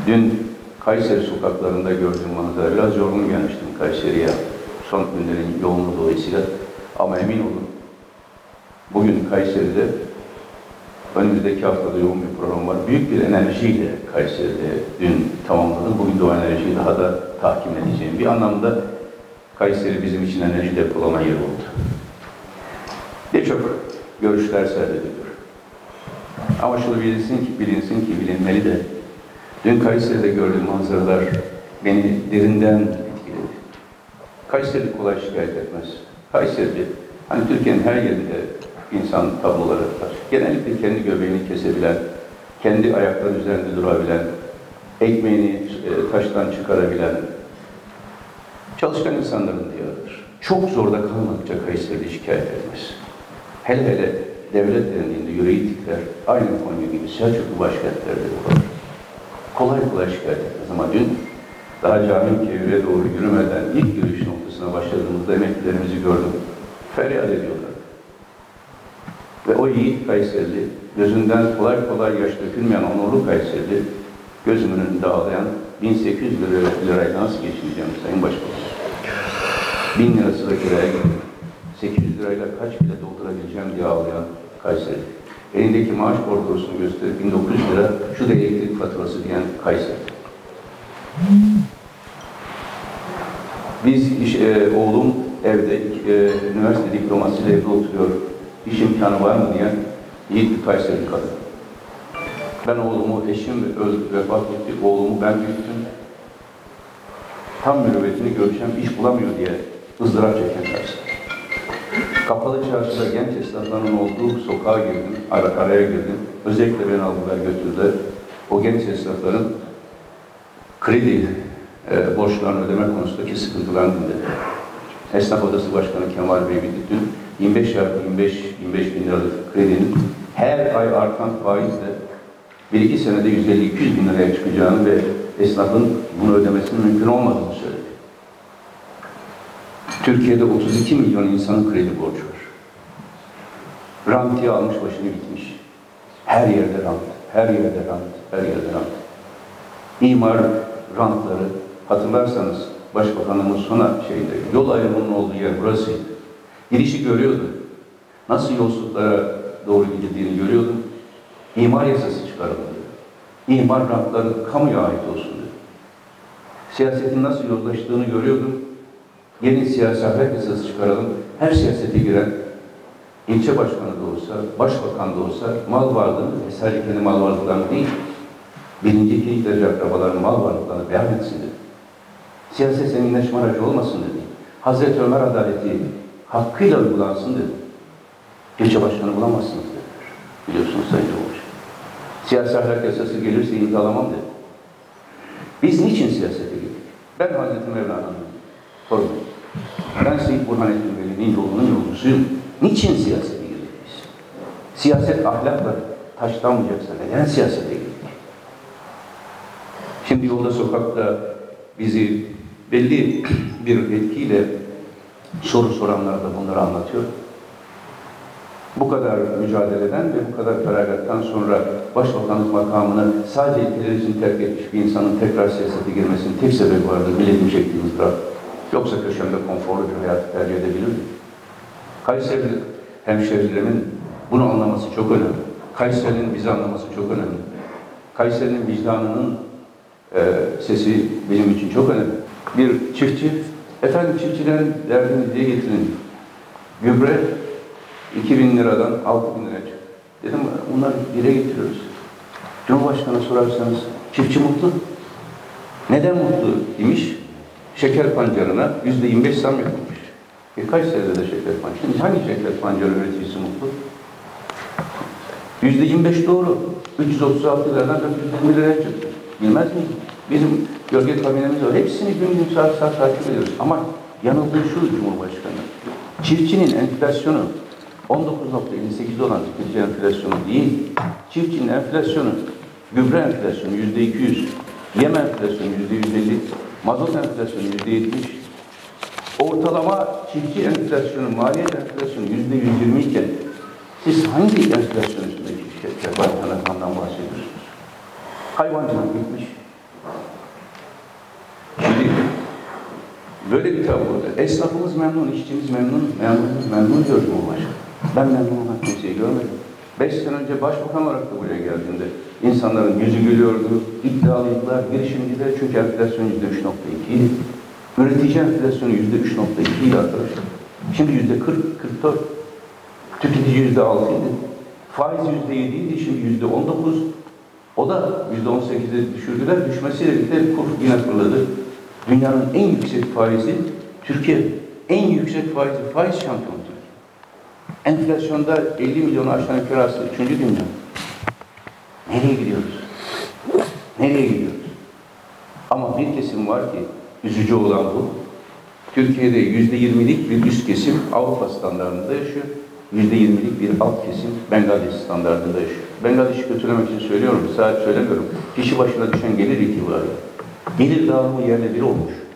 Dün Kayseri sokaklarında gördüğüm manzara, biraz yorgun gelmiştim Kayseri'ye son günlerin yoğunluğu dolayısıyla. Ama emin olun, bugün Kayseri'de önümüzdeki haftada yoğun bir program var. Büyük bir enerjiyle Kayseri'de dün tamamladım. Bugün de o enerjiyi daha da tahkim edeceğim. Bir anlamda Kayseri bizim için enerji depolama yeri oldu. Birçok görüşler serdediliyor. Ama şunu bilinsin ki bilinmeli de dün Kayseri'de gördüğüm manzaralar beni derinden etkiledi. Kayseri kolay şikayet etmez. Kayseri, hani Türkiye'nin her yerinde insan tabloları var. Genellikle kendi göbeğini kesebilen, kendi ayakları üzerinde durabilen, ekmeğini taştan çıkarabilen, çalışkan insanların diyarıdır. Çok zorda kalmadıkça Kayseri'de şikayet etmez. Hele devlet dendiğinde yüreği titrer, aynı Konya gibi Selçuklu başkentlerde de var. Kolay şikayet etmez ama dün daha Cami-i doğru yürümeden ilk yürüyüş noktasına başladığımızda emeklilerimizi gördüm. Feryat ediyorlar. Ve o yiğit Kayserili, gözünden kolay yaş dökülmeyen onurlu Kayserili, gözümün önünde ağlayan 1800 lirayla nasıl geçineceğim Sayın Başbakan? 1000 lirası da kiraya gidiyor. 800 lirayla kaç bile doldurabileceğim diye ağlayan Kayseri. Elindeki maaş bordrosunu gösterip 1900 lira şu da elektrik faturası diyen Kayseri. Oğlum evde üniversite diplomasıyla evde oturuyor. İş imkanı var mı diyen yiğit bir Kayseri kadın. Ben oğlumu, eşim vefat etti, oğlumu ben büyüttüm. Tam mürüvvetini görüşen iş bulamıyor diye ızdırap çeken Kayseri. Kapalı çarşıda genç esnafların olduğu sokağa girdim, araya girdim. Özellikle beni aldılar götürdüler. O genç esnafların kredi borçlarını ödeme konusundaki sıkıntılarını dinledi. Esnaf Odası Başkanı Kemal Bey dün 25 bin liralık kredinin her ay artan faizle 1-2 senede 150-200 bin liraya çıkacağını ve esnafın bunu ödemesinin mümkün olmadığını söyledi. Türkiye'de 32 milyon insanın kredi borcu var. Rantiye almış başını gitmiş. Her yerde rant. İmar rantları, hatırlarsanız Başbakanımız sona yol ayrımının olduğu yer burasıydı. Girişi gördü. Nasıl yolsuzluklara doğru gidildiğini görüyordu. İmar yasası çıkarıldı. İmar rantları kamuya ait olsun dedi. Siyasetin nasıl yozlaştığını görüyordum. Yeni siyasi ahlak yasası çıkaralım. Her siyasete giren ilçe başkanı da olsa, başbakan da olsa mal varlığını, sadece kendi mal varlıklarını değil, birinci, ikinci derece akrabaların mal varlıklarını beyan etsin dedi. Siyaset zenginleşme aracı olmasın dedi. Hazreti Ömer adaleti hakkıyla uygulansın dedi. İlçe başkanı bulamazsınız dediler. Biliyorsunuz Sayın Cumhurbaşkanı. Siyasi ahlak yasası gelirse imzalamam dedi. Biz niçin siyasete girdik? Ben Hazreti Mevlana'nın torunuyum. Ben Seyyid Burhanettin Veli'nin yolunun yolcusuyum. Niçin siyasete girdik biz? Siyaset ahlakla taşlanmayacaksa neden siyasete girdik? Şimdi yolda sokakta bizi belli bir etkiyle soru soranlar da bunları anlatıyor. Bu kadar mücadeleden ve bu kadar feragattan sonra başbakanlık makamını sadece ilkeler için terk etmiş bir insanın tekrar siyasete girmesinin tek sebebi vardır. Milletin çektiğimiz bırak. Yoksa köşemde konforlu bir hayatı tercih edebilirdi. Kayseri hemşerilerimin bunu anlaması çok önemli. Kayseri'nin bizi anlaması çok önemli. Kayseri'nin vicdanının sesi benim için çok önemli. Bir çiftçi, efendim çiftçilerin derdini diye getirin. Gübre 2.000 liradan 6.000 liraya çıktı. Dedim bunları dile getiriyoruz. Cumhurbaşkanı sorarsanız çiftçi mutlu. Neden mutlu imiş? Şeker pancarına %25 zam yapılmış. Kayseri'de de şeker pancarı. Şimdi hangi şeker pancarı üreticisi mutlu? %25 doğru. 336 liradan 420 liraya çıktı. Bilmez miyim? Bizim gölge kabinemiz var. Hepsini gün saat takip ediyoruz. Ama yanıldığı şu Cumhurbaşkanı. Çiftçinin enflasyonu 19.58 olan tüketici enflasyonu değil. Çiftçinin enflasyonu, gübre enflasyonu %200, yem enflasyonu %150, mazot enflasyonu %70. Ortalama çiftçi enflasyonu, maliyet enflasyonu %120 iken siz hangi enflasyon üstündeki şirketler başkanından bahsediyorsunuz? Hayvancılık bitmiş. Böyle bir tablo. Esnafımız memnun, işçimiz memnun, memurumuz memnun diyor Cumhurbaşkanı. Ben memnun olan kimseyi görmedim. 5 sene önce başbakan olarak da buraya geldiğimde insanların yüzü gülüyordu, iddialıydılar, girişimciler çünkü enflasyon %3.2 idi. Üretici enflasyonu %3.2 idi arkadaşlar. Şimdi %40-44. Tüketici %6 idi. Faiz %7 idi, şimdi %19. O da %18'e düşürdüler. Düşmesiyle birlikte kur yine fırladı. Dünyanın en yüksek faizi Türkiye. En yüksek faiz şampiyonu Türkiye. Enflasyonda 50 milyonu aşan ülke arasında 3. dünya. Nereye gidiyoruz? Nereye gidiyoruz? Ama bir kesim var ki üzücü olan bu. Türkiye'de %20'lik bir üst kesim Avrupa standartında yaşıyor. %20'lik bir alt kesim Bangladeş standartında yaşıyor. Bangladeş'i kötülemek için söylüyorum, sadece söylemiyorum. Kişi başına düşen gelir itibariyle. Gelir dağılımı yerle bir olmuş.